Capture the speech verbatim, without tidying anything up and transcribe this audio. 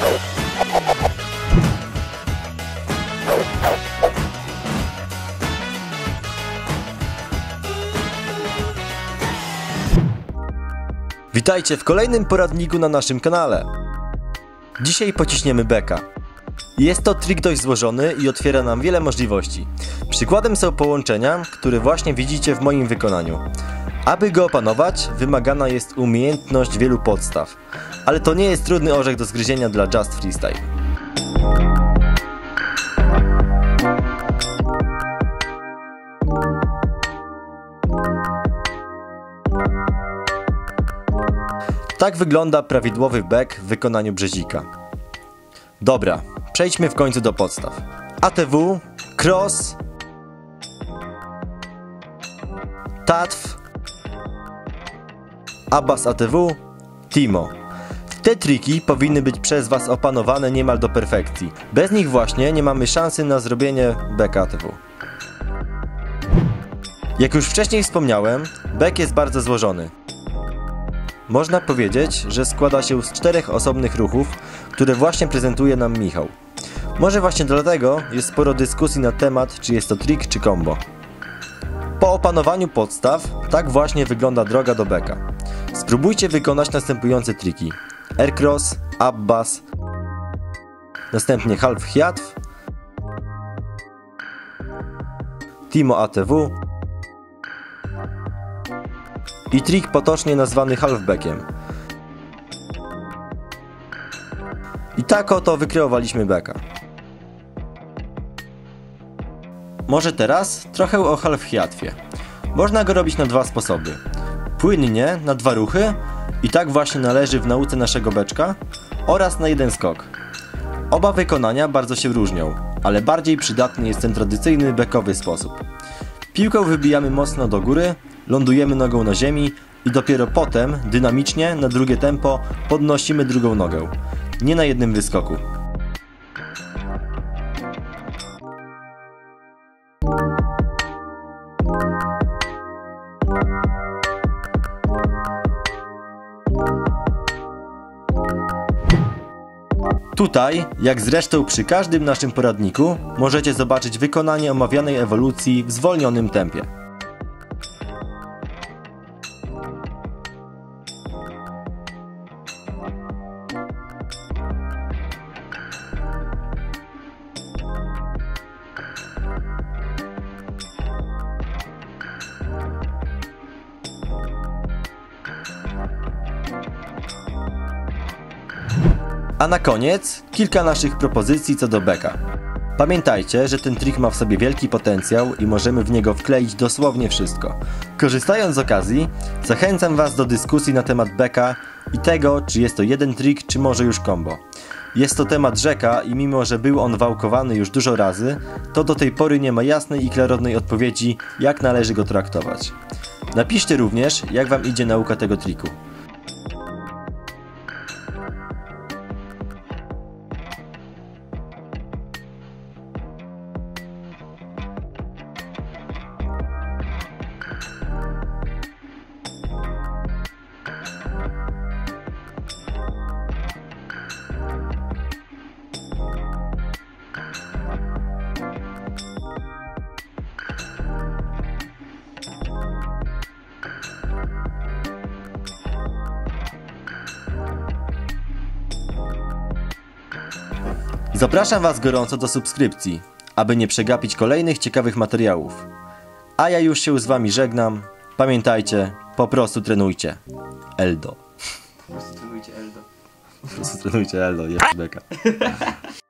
Witajcie w kolejnym poradniku na naszym kanale. Dzisiaj pociśniemy beka. Jest to trik dość złożony i otwiera nam wiele możliwości. Przykładem są połączenia, które właśnie widzicie w moim wykonaniu. Aby go opanować, wymagana jest umiejętność wielu podstaw. Ale to nie jest trudny orzech do zgryzienia dla Just Freestyle. Tak wygląda prawidłowy back w wykonaniu Brzezika. Dobra, przejdźmy w końcu do podstaw. A T W, cross, tatw, abbas A T W, timo. Te triki powinny być przez Was opanowane niemal do perfekcji. Bez nich właśnie nie mamy szansy na zrobienie backa A T W. Jak już wcześniej wspomniałem, back jest bardzo złożony. Można powiedzieć, że składa się z czterech osobnych ruchów, które właśnie prezentuje nam Michał. Może właśnie dlatego jest sporo dyskusji na temat, czy jest to trik czy combo. Po opanowaniu podstaw, tak właśnie wygląda droga do backa. Spróbujcie wykonać następujące triki: air cross, abbas, następnie half hiatw, timo A T W i trik potocznie nazwany halfbackiem. I tak oto wykreowaliśmy backa. Może teraz trochę o half hiatwie. Można go robić na dwa sposoby. Płynnie, na dwa ruchy, i tak właśnie należy w nauce naszego beczka, oraz na jeden skok. Oba wykonania bardzo się różnią, ale bardziej przydatny jest ten tradycyjny backowy sposób. Piłkę wybijamy mocno do góry, lądujemy nogą na ziemi i dopiero potem, dynamicznie, na drugie tempo podnosimy drugą nogę. Nie na jednym wyskoku. Tutaj, jak zresztą przy każdym naszym poradniku, możecie zobaczyć wykonanie omawianej ewolucji w zwolnionym tempie. A na koniec kilka naszych propozycji co do backa. Pamiętajcie, że ten trik ma w sobie wielki potencjał i możemy w niego wkleić dosłownie wszystko. Korzystając z okazji, zachęcam Was do dyskusji na temat backa i tego, czy jest to jeden trik, czy może już combo. Jest to temat rzeka i mimo, że był on wałkowany już dużo razy, to do tej pory nie ma jasnej i klarownej odpowiedzi, jak należy go traktować. Napiszcie również, jak Wam idzie nauka tego triku. Zapraszam Was gorąco do subskrypcji, aby nie przegapić kolejnych ciekawych materiałów. A ja już się z Wami żegnam. Pamiętajcie, po prostu trenujcie. Eldo. Po prostu trenujcie Eldo. Po prostu trenujcie Eldo, jest beka.